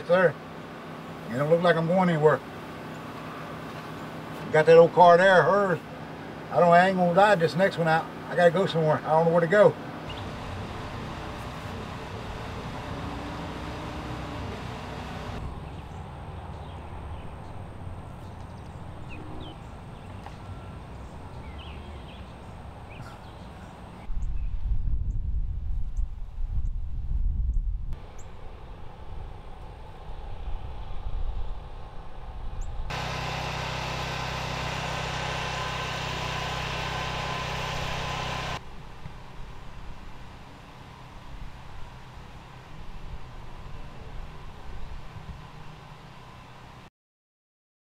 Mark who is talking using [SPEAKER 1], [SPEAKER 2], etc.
[SPEAKER 1] sir. It don't look like I'm going anywhere. Got that old car there, hers. I ain't gonna die this next one out. I gotta go somewhere. I don't know where to go.